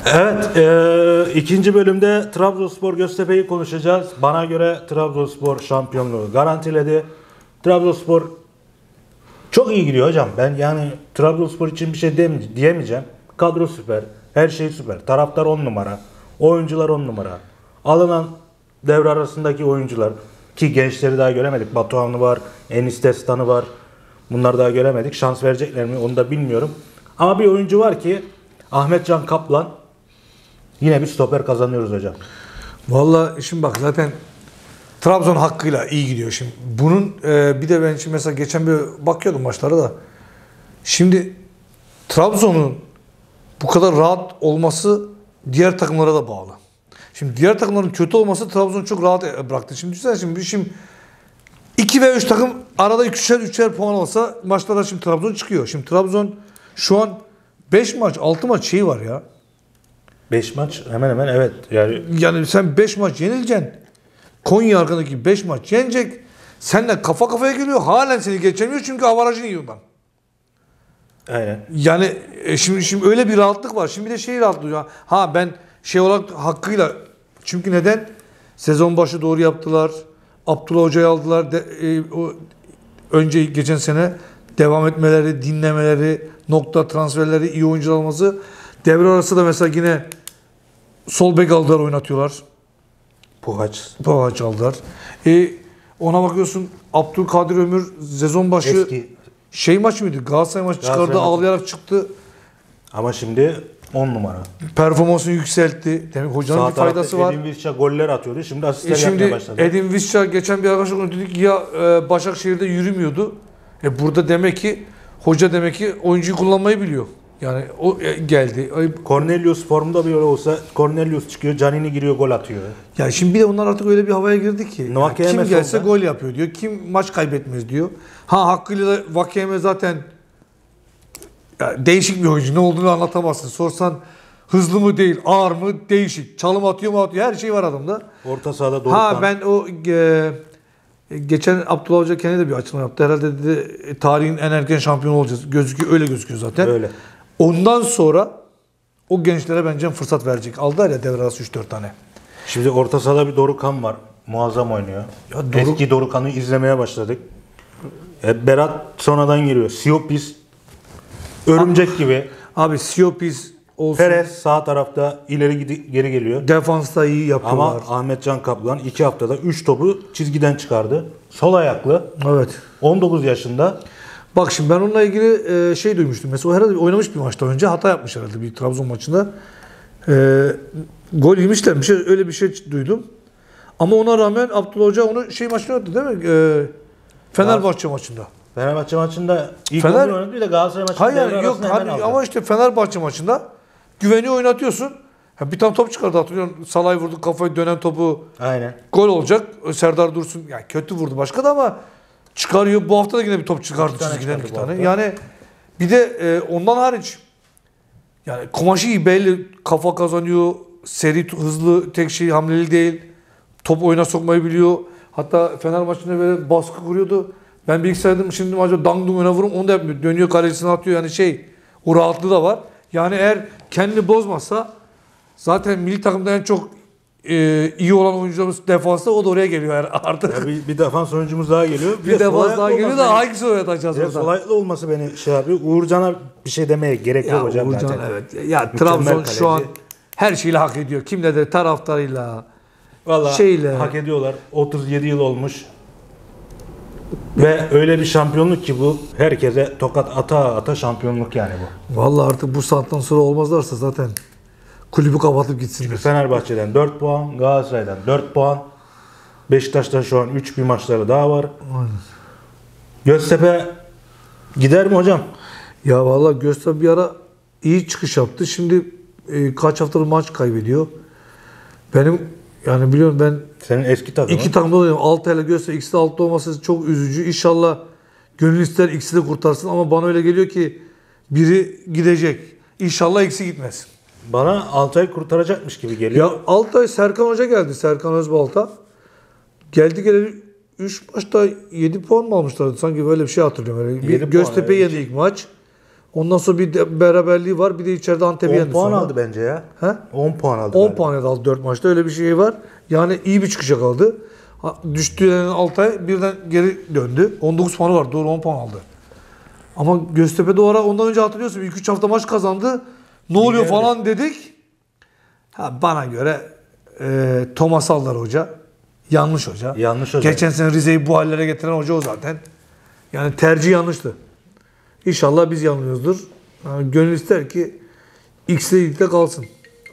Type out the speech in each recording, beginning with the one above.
Evet, ikinci bölümde Trabzonspor Göztepe'yi konuşacağız. Bana göre Trabzonspor şampiyonluğu garantiledi. Trabzonspor çok iyi gidiyor hocam. Ben yani Trabzonspor için bir şey diyemeyeceğim. Kadro süper, her şey süper. Taraftar 10 numara, oyuncular 10 numara. Alınan devre arasındaki oyuncular ki gençleri daha göremedik. Batuhan'ı var, Enis Destan'ı var. Bunları daha göremedik. Şans verecekler mi onu da bilmiyorum. Ama bir oyuncu var ki Ahmet Can Kaplan. Yine bir stoper kazanıyoruz hocam. Vallahi şimdi bak zaten Trabzon hakkıyla iyi gidiyor şimdi. Bunun bir de ben şimdi mesela geçen bir bakıyordum maçlara da. Şimdi Trabzon'un bu kadar rahat olması diğer takımlara da bağlı. Şimdi diğer takımların kötü olması Trabzon'u çok rahat bıraktı. Şimdi düşünsene şimdi 2 ve 3 takım arada 3'er puan olsa maçlara şimdi Trabzon çıkıyor. Şimdi Trabzon şu an 5 maç 6 maç şeyi var ya. 5 maç hemen hemen evet. Yani sen 5 maç yenileceksin. Konya arkadaki 5 maç yenecek. Seninle kafa kafaya geliyor. Halen seni geçemiyor çünkü avarajını yiyor ondan. Aynen. Yani şimdi öyle bir rahatlık var. Şimdi bir de şey rahatlıyor. Ha ben şey olarak hakkıyla çünkü neden? Sezon başı doğru yaptılar. Abdullah Hoca'yı aldılar. Önce geçen sene devam etmeleri, dinlemeleri, nokta transferleri, iyi oyuncu alması. Devre arası da mesela yine sol bek aldılar, oynatıyorlar. Puhaç aldılar. Ona bakıyorsun Abdülkadir Ömür sezon başı eski şey maç mıydı? Galatasaray maçı çıkardı, ağlayarak çıktı. Ama şimdi 10 numara. Performansını yükseltti. Demek hocanın bir faydası var. Edin Visca goller atıyordu. Şimdi asistler yapmaya başladı. Edin Visca geçen bir arkadaşla dedik ya Başakşehir'de yürümüyordu. Burada demek ki hoca demek ki oyuncuyu kullanmayı biliyor. Yani o geldi. Cornelius formda bir öyle olsa Cornelius çıkıyor, Canini giriyor, gol atıyor. Ya şimdi bir de onlar artık öyle bir havaya girdi ki. Yani kim gelse gol yapıyor diyor. Kim maç kaybetmez diyor. Ha hakkıyla da Vakeme zaten değişik bir oyuncu. Ne olduğunu anlatamazsın. Sorsan hızlı mı değil, ağır mı değişik. Çalım atıyor mu atıyor. Her şey var adamda. Orta sahada Dorukhan. Ben o geçen Abdullah Hoca kendi de bir açıklama yaptı. Herhalde dedi tarihin en erken şampiyonu olacağız. Öyle gözüküyor zaten. Öyle. Ondan sonra o gençlere bence fırsat verecek. Aldılar ya devre arası 3-4 tane. Şimdi orta sahada bir Dorukhan var. Muazzam oynuyor. Eski Dorukhan'ı izlemeye başladık. Berat sonradan giriyor. Siopis örümcek gibi. Abi Siopis olsun. Perez sağ tarafta ileri geri geliyor. Defansta iyi yapıyorlar. Ama Ahmet Can Kaplan 2 haftada 3 topu çizgiden çıkardı. Sol ayaklı. Evet. 19 yaşında. Bak şimdi ben onunla ilgili şey duymuştum. Mesela o herhalde oynamış bir maçta önce. Hata yapmış herhalde bir Trabzon maçında. Gol yemişler. Öyle bir şey duydum. Ama ona rağmen Abdullah Hoca onu şey maçında oynadı değil mi? Fenerbahçe maçında. Fenerbahçe maçında ilk oynadı bir de Galatasaray maçında. Hayır yok ama işte Fenerbahçe maçında güveni oynatıyorsun. Bir tane top çıkardı hatırlıyorum. Salay vurdu kafayı dönen topu. Aynen. Gol olacak. Serdar Dursun yani kötü vurdu başka da ama çıkarıyor. Bu hafta da yine bir top çıkardı çizgiden 2 tane. Yani bir de ondan hariç yani kumaşı iyi belli. Kafa kazanıyor. Seri hızlı tek şey hamleli değil. Top oyuna sokmayı biliyor. Hatta Fener maçında böyle baskı kuruyordu. Ben bilgisayardım şimdi acaba dangdum öne vururum onu da yapmıyor. Dönüyor kalesine atıyor yani o rahatlığı da var. Yani eğer kendini bozmazsa zaten milli takımda en çok iyi olan oyuncularımız defansta o da oraya geliyor yani artık. Bir defans oyuncumuz daha geliyor. Bir defans daha geliyor da hangisi oynatacağız orada? Solaylı olması beni şey yapıyor. Uğurcan'a bir şey demeye gerek yok hocam. Uğurcan zaten. Evet. Ya Trabzon şu an her şeyle hak ediyor. Kimle de taraftarıyla. Vallahi hak ediyorlar. 37 yıl olmuş. Ve öyle bir şampiyonluk ki bu herkese tokat ata şampiyonluk yani bu. Vallahi artık bu saatten sonra olmazlarsa zaten kulübü kapatıp gitsinler. Fenerbahçe'den 4 puan, Galatasaray'dan 4 puan. Beşiktaş'tan şu an 3 bir maçları daha var. Aynen. Göztepe gider mi hocam? Ya vallahi Göztepe bir ara iyi çıkış yaptı. Şimdi kaç haftadır maç kaybediyor. Benim yani biliyorum ben senin eski takımın. 2 takımda oynuyorum. Altı ile Göztepe ikisi de altta olması çok üzücü. İnşallah gönül ister ikisi de kurtarsın ama bana öyle geliyor ki biri gidecek. İnşallah ikisi gitmez. Bana Altay kurtaracakmış gibi geliyor. Ya Altay Serkan Hoca geldi. Serkan Özbalta. Geldi geleli 3 maçta 7 puan mı almışlardı? Sanki böyle bir şey hatırlıyorum. Göztepe yendi ilk maç. Ondan sonra bir de beraberliği var. Bir de içeride Antep'i 10 yendi puan sonra. aldı bence ya. He? 10 puan aldı. 10 galiba. puan aldı 4 maçta. Öyle bir şey var. Yani iyi bir çıkışa kaldı. Düştüğü Altay birden geri döndü. 19 puanı var. Doğru 10 puan aldı. Ama Göztepe de o ara ondan önce hatırlıyorsun. 2-3 hafta maç kazandı. Ne oluyor İleride. falan dedik. Bana göre Thomas Aldar Hoca yanlış hoca. Yanlış hoca. Geçen sene Rize'yi bu hallere getiren hoca o zaten. Yani tercih yanlıştı. İnşallah biz yanılıyoruzdur. Yani gönül ister ki X'le ilgili kalsın.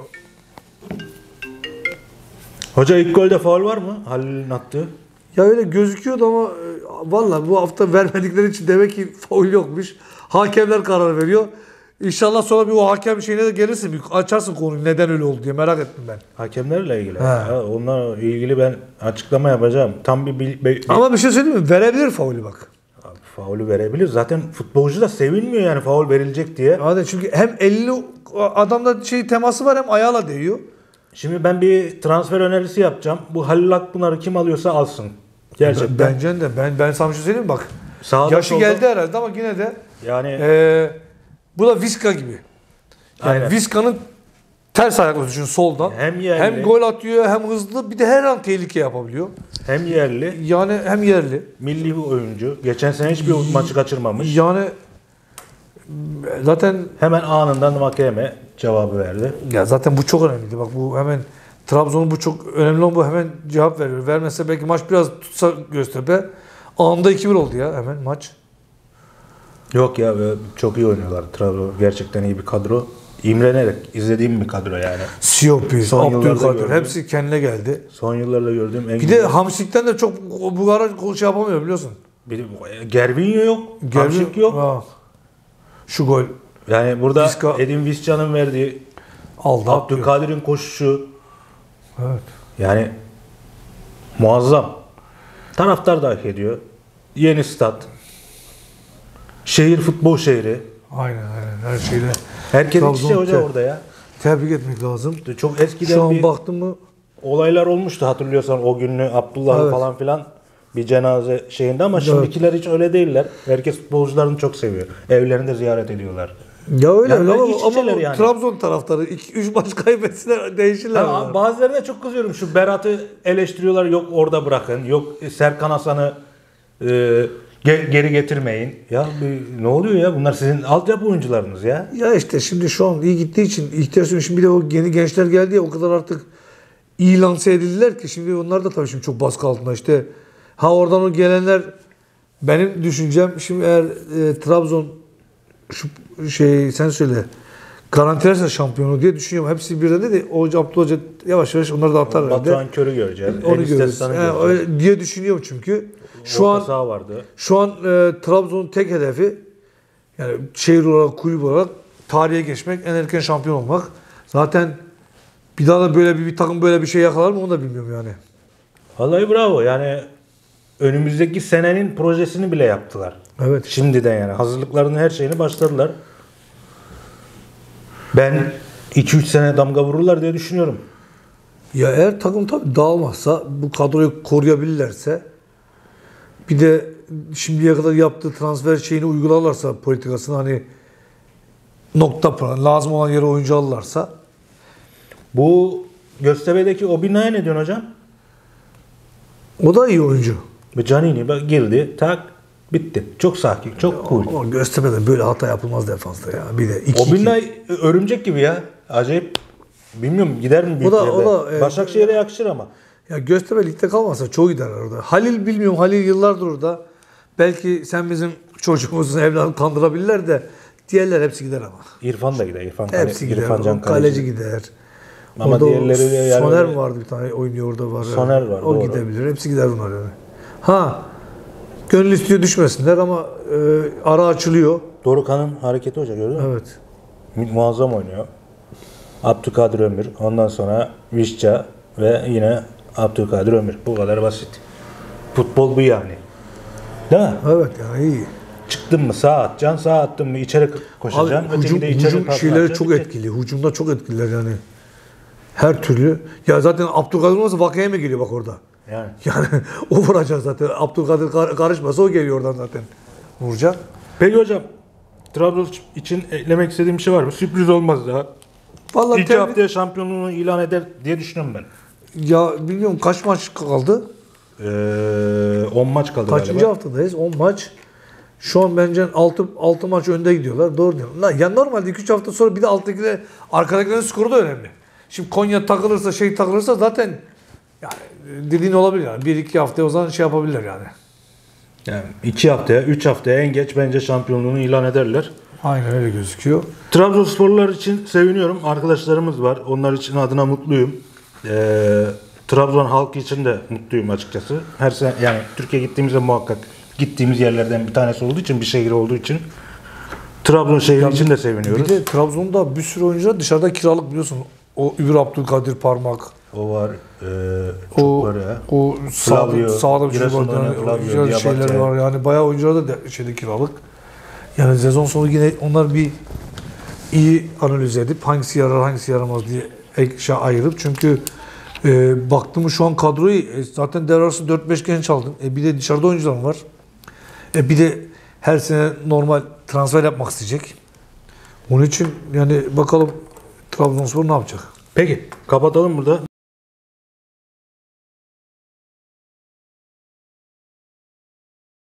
Hoca ilk golde faul var mı? Halil'in attığı. Ya öyle gözüküyordu ama valla bu hafta vermedikleri için demek ki faul yokmuş. Hakemler karar veriyor. İnşallah sonra bir o hakem şeyine de gelirsin. Bir açarsın konuyu neden öyle oldu diye merak ettim ben. Hakemlerle ilgili. He. Ya, onlarla ilgili ben açıklama yapacağım. Tam bir Ama bir şey söyleyeyim mi? Verebilir faulü bak. Abi, faulü verebilir. Zaten futbolcu da sevinmiyor yani faul verilecek diye. Hadi çünkü hem elini adamda teması var hem ayağıyla değiyor. Şimdi ben bir transfer önerisi yapacağım. Bu Halil Akpınar'ı kim alıyorsa alsın. Gerçekten. Bence de. Ben sana bir şey söyleyeyim mi? Bak. Sağda, Yaşı solda- geldi herhalde ama yine de Yani bu da Vizca gibi. Yani Aynen. Vizca'nın ters ayaklı düşün soldan. Hem yerli. Hem gol atıyor hem hızlı bir de her an tehlike yapabiliyor. hem yerli, Yani hem yerli. milli bir oyuncu. Geçen sene hiçbir maçı kaçırmamış. Yani zaten Hemen anından Vakeme cevabı verdi. ya zaten bu çok önemliydi. Bak bu hemen Trabzon'un bu çok önemli olan bu hemen cevap veriyor. Vermezse belki maç biraz tutsa Göztepe. Anında 2-1 oldu ya hemen maç. Yok ya çok iyi oynuyorlar. Trabzon gerçekten iyi bir kadro. İmrenerek izlediğim bir kadro yani. Siopi, Son yıllarda Abdülkadir gördüm. hepsi kendine geldi. Son yıllarda gördüğüm en Bir de Hamsik'ten de çok bu ara şey yapamıyor biliyorsun. Gervinho yok. Hamşik yok. Ha. Şu gol Yani burada Vizca- Edin Visca'nın verdiği aldı. Abdülkadir'in koşuşu Evet. yani muazzam. Taraftar da hak ediyor. Yeni stat. Şehir futbol şehri. Aynen her şeyle. Herkes Trabzon işte hoca te- orada ya. Tebrik etmek lazım. Çok eskiden Şu an bir baktım mı olaylar olmuştu hatırlıyorsan o günlü Abdullah Evet. falan filan bir cenaze şeyinde ama şimdikiler hiç öyle değiller. Herkes futbolcularını çok seviyor. Evlerinde ziyaret ediyorlar. ya öyle Yani ama, iç ama içeler yani. Trabzon taraftarı 2-3 maç kaybetsinler değişirler. Ha, onlar. bazılarına çok kızıyorum. Şu Berat'ı eleştiriyorlar. Yok orada bırakın. Yok Serkan Hasan'ı geri getirmeyin. Ya ne oluyor ya? Bunlar sizin altyapı oyuncularınız ya. Ya işte şimdi şu an iyi gittiği için ihtiyaç yok. Şimdi bir de o yeni gençler geldi ya o kadar artık iyi lanse edildiler ki şimdi onlar da tabii şimdi çok baskı altında işte. Ha oradan o gelenler benim düşüncem şimdi eğer Trabzon şu sen söyle garantilerse şampiyonu diye düşünüyorum. Hepsi birden dedi. Abdullah Hoca yavaş yavaş onları da atar herhalde. Batuhan Kör'ü göreceğiz. Onu Enis görürüz. Destan'ı Yani göreceğiz. öyle diye düşünüyorum çünkü. Şu Orta an saha vardı. Trabzon'un tek hedefi yani şehir olarak, kulüp olarak tarihe geçmek, en erken şampiyon olmak. Zaten bir daha da böyle bir takım böyle bir şey yakalar mı onu da bilmiyorum yani. Vallahi bravo. Yani önümüzdeki senenin projesini bile yaptılar. Evet. Şimdiden yani. Hazırlıklarının her şeyini başladılar. Ben 2-3 sene damga vururlar diye düşünüyorum. Ya eğer takım tabii dağılmazsa, bu kadroyu koruyabilirlerse bir de şimdiye kadar yaptığı transfer şeyini uygularlarsa politikasını hani nokta falan lazım olan yere oyuncu alırlarsa Bu Göztepe'deki Obina'ya ne diyorsun hocam? o da iyi oyuncu. Ve Canini bak girdi, tak bitti. Çok sakin, çok cool. Ama Göztepe'de böyle hata yapılmaz defansta ya. Bir de 2-2. Obina örümcek gibi ya. Acayip. Bilmiyorum gider mi büyük O da- yerde? o da, Başakşehir'e yakışır ama. Ya Göztepe ligde kalmasa çoğu gider orada. Halil bilmiyorum. Halil yıllardır orada. Belki sen bizim çocuğumuzun evladını kandırabilirler de diğerler hepsi gider ama. İrfan da gider. İrfan, Hepsi gider. İrfan Can O kaleci gider. Ama Orada o diğerleri de yani Soner öyle- mi vardı bir tane oynuyor orada var. Soner var, O doğru. gidebilir. Hepsi gider bunlar yani. Ha gönül istiyor düşmesinler ama ara açılıyor. Dorukhan'ın hareketi hoca gördün mü? Evet. Muazzam oynuyor. Abdülkadir Ömür. Ondan sonra Vişça ve yine Abdülkadir Ömür. Bu kadar basit. Futbol bu yani. Değil mi? Evet yani iyi. Çıktın mı sağa atacaksın, sağa attın mı içeri koşacaksın. Abi, hücum, öteki de içeri hücum pas şeyleri atacaksın, çok bitecek. etkili. Hücumda çok etkililer yani. Her türlü. Ya zaten Abdülkadir olmasa Vakayeme geliyor bak orada. Yani. Yani o vuracak zaten. Abdülkadir karışmasa o geliyor oradan zaten. Vuracak. Peki hocam Trabzon için eklemek istediğim bir şey var mı? Sürpriz olmaz daha. Vallahi İki haftaya şampiyonluğunu ilan eder diye düşünüyorum ben. Ya bilmiyorum kaç maç kaldı? 10 maç kaldı Kaçıncı galiba. haftadayız? 10 maç. Şu an bence 6 maç önde gidiyorlar. Doğru diyorum. Ya normalde 2-3 hafta sonra bir de alttakiler, arkadakilerin skoru da önemli. Şimdi Konya takılırsa zaten yani dediğin olabilir yani. 1-2 haftaya o zaman şey yapabilirler yani. Yani 2 haftaya, 3 haftaya en geç bence şampiyonluğunu ilan ederler. Aynen öyle gözüküyor. Trabzonsporlular için seviniyorum. Arkadaşlarımız var. Onlar için adına mutluyum. Trabzon halkı için de mutluyum açıkçası. Her sene yani Türkiye gittiğimizde muhakkak gittiğimiz yerlerden bir tanesi olduğu için, bir şehir olduğu için Trabzon şehri için de seviniyoruz. Bir de Trabzon'da bir sürü oyuncular dışarıda kiralık biliyorsun. O Ümür Abdülkadir Parmak. O var. Çok var ya. O Flavio, sağda bir şey var. Giresun'da oynayan Yani, Flavio, güzel şeyler Diabate. var. Yani bayağı oyuncular da şeyde kiralık. Yani sezon sonu yine onlar bir iyi analiz edip hangisi yarar hangisi yaramaz diye ayırıp çünkü baktım şu an kadroyu zaten devre arası 4-5 genç aldın. Bir de dışarıda oyuncular var. Bir de her sene normal transfer yapmak isteyecek. Onun için yani bakalım Trabzonspor ne yapacak? Peki kapatalım burada.